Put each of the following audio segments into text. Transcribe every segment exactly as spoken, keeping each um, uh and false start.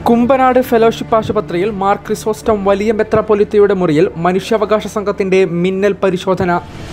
Kumbanad fellowship ആശുപത്രിയിൽ മാർ ക്രിസോസ്റ്റം വലിയ മെത്രാപ്പൊലീത്തയുടെ മുറിയിൽ മനുഷ്യാവകാശ സംഘത്തിന്റെ മിന്നൽ പരിശോധന.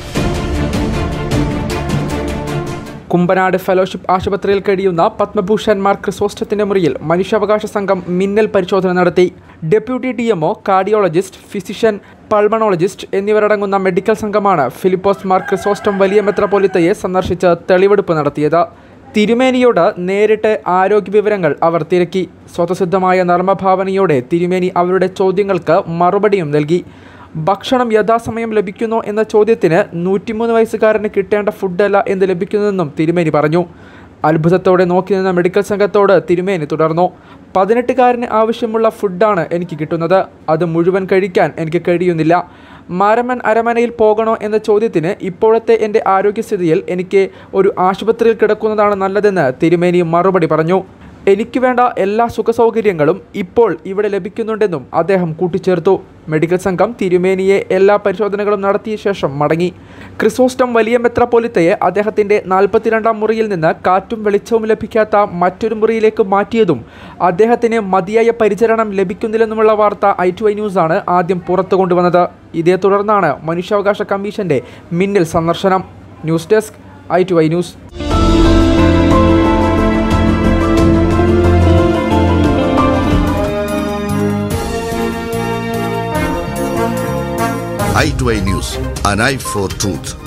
കുമ്പനാട് ഫെലോഷിപ്പ് ആശുപത്രിയിൽ കഴിയുന്ന പത്മഭൂഷൺ മാർ ക്രിസോസ്റ്റത്തിന്റെ മുറിയിൽ മനുഷ്യാവകാശ സംഘം മിന്നൽ പരിശോധന നടത്തി. Deputy D MO, cardiologist, physician, pulmonologist എന്നിവരടങ്ങുന്ന മെഡിക്കൽ സംഘമാണ് ഫിലിപ്പോസ് മാർ ക്രിസോസ്റ്റം വലിയ മെത്രാപ്പൊലീത്തയെ സന്ദർശിച്ച് തെളിവെടുപ്പ് നടത്തിയത്. തിരുമേനിയോട് നേരിട്ട് ആരോഗ്യ വിവരങ്ങൾ അവർ തിരക്കി. സ്വതസിദ്ധമായ നർമ്മഭാവനയോടെ തിരുമേനി അവരുടെ ചോദ്യങ്ങൾക്ക് മറുപടിയും നൽകി. ഭക്ഷണം യഥാസമയം ലഭിക്കുന്നോ എന്ന ചോദ്യത്തിന് നൂറ്റിമൂന്ന് വയസ്സുകാരന് കിട്ടേണ്ട ഫുഡല്ല എന്ന് ലഭിക്കുന്നതെന്നും തിരുമേനി പറഞ്ഞു. അത്ഭുതത്തോടെ നോക്കി നിന്ന മെഡിക്കൽ സംഘത്തോട് തിരുമേനി തുടർന്നു. പതിനെട്ടുകാരന് ആവശ്യമുള്ള ഫുഡാണ് എനിക്ക് കിട്ടുന്നത്. അത് മുഴുവൻ കഴിക്കാൻ എനിക്ക് കഴിയുന്നില്ല. മാരമൻ അരമനയിൽ പോകണോ എന്ന ചോദ്യത്തിന് ഇപ്പോഴത്തെ എൻ്റെ ആരോഗ്യസ്ഥിതിയിൽ എനിക്ക് ഒരു ആശുപത്രിയിൽ കിടക്കുന്നതാണ് നല്ലതെന്ന് തിരുമേനി മറുപടി പറഞ്ഞു. എനിക്ക് വേണ്ട എല്ലാ സുഖസൗകര്യങ്ങളും ഇപ്പോൾ ഇവിടെ ലഭിക്കുന്നുണ്ടെന്നും അദ്ദേഹം കൂട്ടിച്ചേർത്തു. മെഡിക്കൽ സംഘം തിരുമേനിയെ എല്ലാ പരിശോധനകളും നടത്തിയ ശേഷം മടങ്ങി. ക്രിസോസ്റ്റം വലിയ മെത്രാപ്പൊലീത്തയെ അദ്ദേഹത്തിൻ്റെ നാൽപ്പത്തിരണ്ടാം മുറിയിൽ നിന്ന് കാറ്റും വെളിച്ചവും ലഭിക്കാത്ത മറ്റൊരു മുറിയിലേക്ക് മാറ്റിയതും അദ്ദേഹത്തിന് മതിയായ പരിചരണം ലഭിക്കുന്നില്ലെന്നുമുള്ള വാർത്ത ഐ ടു ഐ ന്യൂസാണ് ആദ്യം പുറത്തു കൊണ്ടുവന്നത്. ഇതേ തുടർന്നാണ് മനുഷ്യാവകാശ കമ്മീഷന്റെ മിന്നൽ സന്ദർശനം. News desk I two I news. I two I News, an eye for truth.